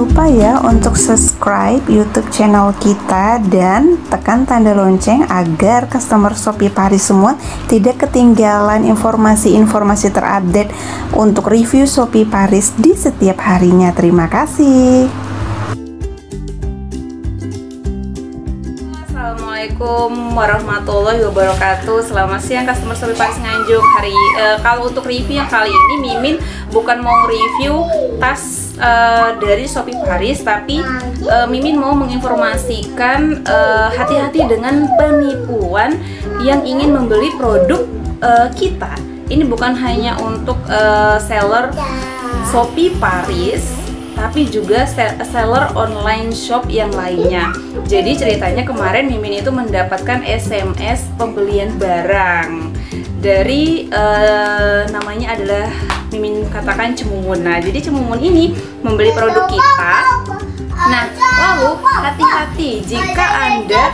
lupa ya untuk subscribe YouTube channel kita dan tekan tanda lonceng agar customer Shopee Paris semua tidak ketinggalan informasi-informasi terupdate untuk review Shopee Paris di setiap harinya. Terima kasih. Assalamualaikum warahmatullahi wabarakatuh. Selamat siang customer Shopee Paris Nganjuk. Kalau untuk review yang kali ini, Mimin bukan mau review tas dari Shopee Paris, tapi Mimin mau menginformasikan hati-hati dengan penipuan yang ingin membeli produk kita. Ini bukan hanya untuk seller Shopee Paris, tapi juga seller online shop yang lainnya. Jadi ceritanya kemarin Mimin itu mendapatkan SMS pembelian barang dari namanya adalah Mimin katakan Cemumun. Nah, jadi Cemumun ini membeli produk kita. Nah, lalu hati-hati jika Anda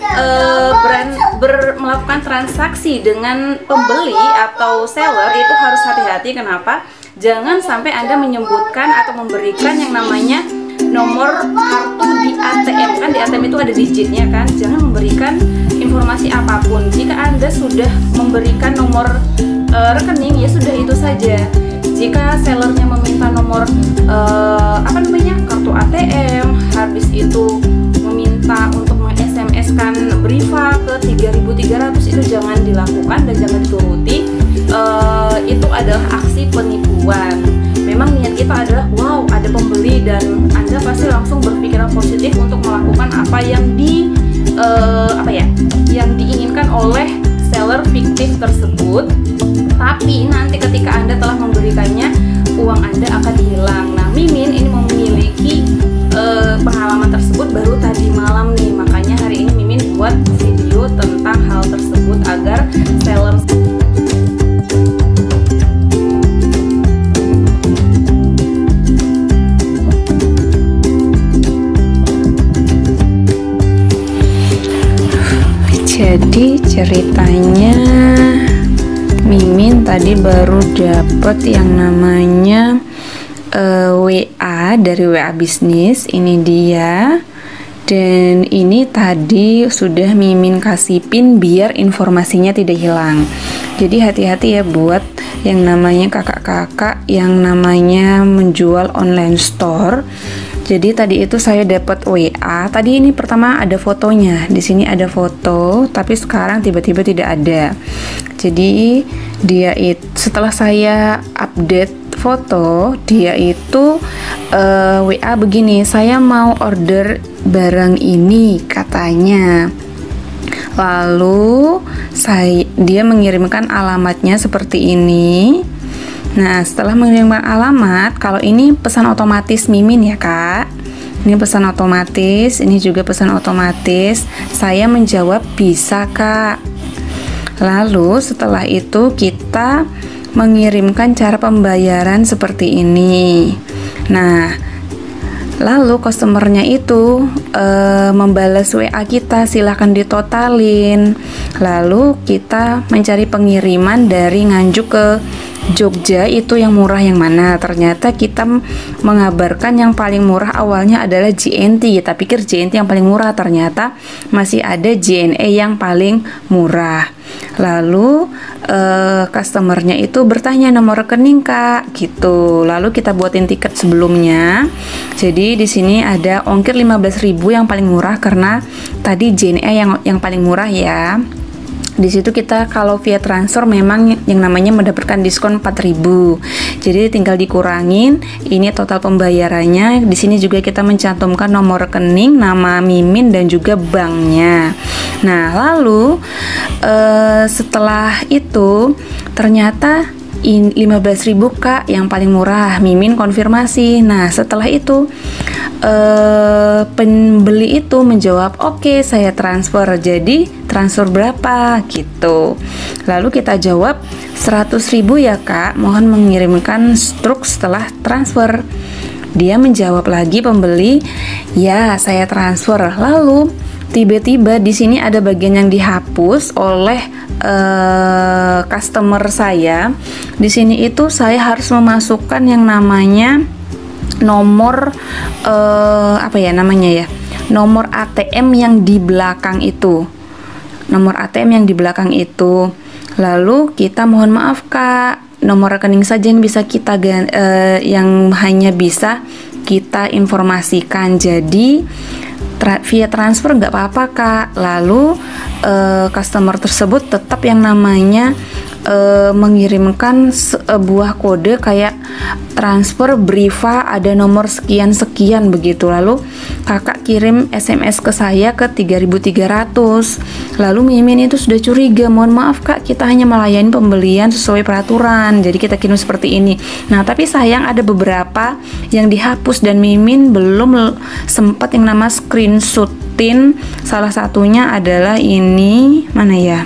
melakukan transaksi dengan pembeli atau seller, itu harus hati-hati. Kenapa? Jangan sampai Anda menyebutkan atau memberikan yang namanya nomor kartu di ATM. Kan di ATM itu ada digitnya kan. Jangan memberikan informasi apapun. Jika Anda sudah memberikan nomor rekening, ya sudah itu saja. Jika sellernya meminta nomor kartu ATM, habis itu meminta untuk meng-SMS kan Briva ke 3.300, itu jangan dilakukan dan jangan dituruti. Itu adalah aksi penipuan. Memang niat kita adalah wow, ada pembeli, dan Anda pasti langsung berpikiran positif untuk melakukan apa yang yang diinginkan oleh seller fiktif tersebut. Tapi nanti ketika Anda telah memberikannya, uang Anda akan hilang. Nah, Mimin ini memiliki pengalaman tersebut baru tadi malam nih. Makanya hari ini Mimin buat video tentang hal tersebut agar seller Jadi ceritanya Mimin tadi baru dapet yang namanya WA dari WA bisnis. Ini dia. Dan ini tadi sudah Mimin kasih PIN biar informasinya tidak hilang. Jadi hati-hati ya buat yang namanya kakak-kakak yang namanya menjual online store. Jadi tadi itu saya dapat WA. Tadi ini pertama ada fotonya. Di sini ada foto, tapi sekarang tiba-tiba tidak ada. Jadi dia itu setelah saya update foto, dia itu WA begini, saya mau order barang ini katanya. Lalu dia mengirimkan alamatnya seperti ini. Nah, setelah mengirimkan alamat, kalau ini pesan otomatis Mimin ya kak, ini pesan otomatis, ini juga pesan otomatis. Saya menjawab bisa kak. Lalu setelah itu kita mengirimkan cara pembayaran seperti ini. Nah, lalu customernya itu membalas WA kita, silahkan ditotalin. Lalu kita mencari pengiriman dari Nganjuk ke Jogja, itu yang murah yang mana. Ternyata kita mengabarkan yang paling murah awalnya adalah JNT. Kita pikir JNT yang paling murah, ternyata masih ada JNE yang paling murah. Lalu customernya itu bertanya nomor rekening kak, gitu. Lalu kita buatin tiket sebelumnya. Jadi di sini ada ongkir 15.000 yang paling murah karena tadi JNE yang paling murah ya. Di situ kita kalau via transfer memang yang namanya mendapatkan diskon 4.000. Jadi tinggal dikurangin ini total pembayarannya. Di sini juga kita mencantumkan nomor rekening, nama Mimin dan juga banknya. Nah, lalu setelah itu ternyata 15.000 kak yang paling murah. Mimin konfirmasi. Nah, setelah itu pembeli itu menjawab oke, saya transfer. Jadi transfer berapa gitu. Lalu kita jawab 100.000 ya kak, mohon mengirimkan struk setelah transfer. Dia menjawab lagi pembeli, ya saya transfer. Lalu tiba-tiba di sini ada bagian yang dihapus oleh customer saya. Di sini itu saya harus memasukkan yang namanya nomor apa ya namanya ya, nomor ATM yang di belakang itu, nomor ATM yang di belakang itu. Lalu kita mohon maaf Kak, nomor rekening saja yang bisa kita yang hanya bisa kita informasikan. Jadi via transfer nggak apa-apa Kak. Lalu customer tersebut tetap yang namanya mengirimkan sebuah kode kayak transfer Briva ada nomor sekian-sekian begitu. Lalu kakak kirim SMS ke saya ke 3.300. Lalu Mimin itu sudah curiga, mohon maaf Kak, kita hanya melayani pembelian sesuai peraturan, jadi kita kirim seperti ini. Nah tapi sayang ada beberapa yang dihapus dan Mimin belum sempat yang nama screenshotin. Salah satunya adalah ini, mana ya,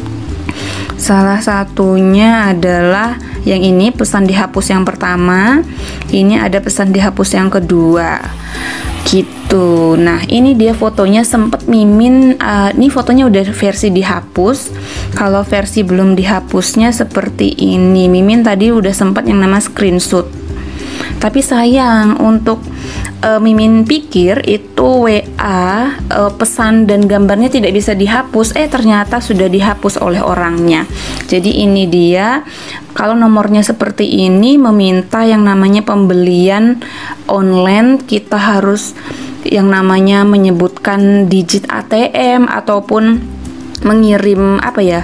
salah satunya adalah yang ini, pesan dihapus yang pertama, ini ada pesan dihapus yang kedua gitu. Nah ini dia fotonya, sempet Mimin ini fotonya udah versi dihapus. Kalau versi belum dihapusnya seperti ini, Mimin tadi udah sempat yang nama screenshot. Tapi sayang, untuk Mimin pikir itu WA pesan dan gambarnya tidak bisa dihapus, ternyata sudah dihapus oleh orangnya. Jadi ini dia, kalau nomornya seperti ini meminta yang namanya pembelian online, kita harus yang namanya menyebutkan digit ATM ataupun mengirim apa ya,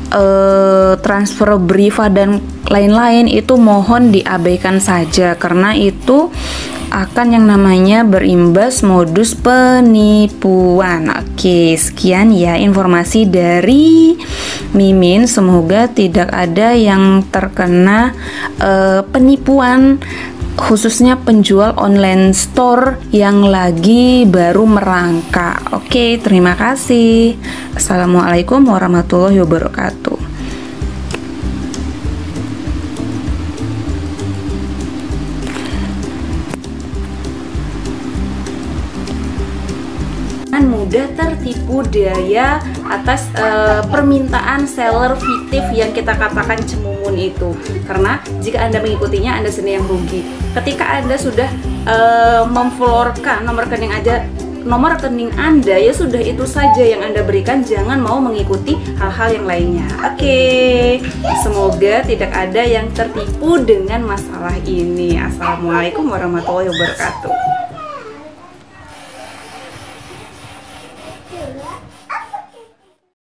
transfer Briva dan lain-lain, itu mohon diabaikan saja karena itu akan yang namanya berimbas modus penipuan. Oke, sekian ya informasi dari Mimin, semoga tidak ada yang terkena penipuan, khususnya penjual online store yang lagi baru merangkak. Oke, terima kasih. Assalamualaikum warahmatullahi wabarakatuh. Mudah tertipu daya atas permintaan seller fiktif yang kita katakan cemumun itu, karena jika Anda mengikutinya Anda sendiri yang rugi. Ketika Anda sudah memflorkan nomor rekening Anda, ya sudah itu saja yang Anda berikan, jangan mau mengikuti hal-hal yang lainnya. Oke, semoga tidak ada yang tertipu dengan masalah ini. Assalamualaikum warahmatullahi wabarakatuh.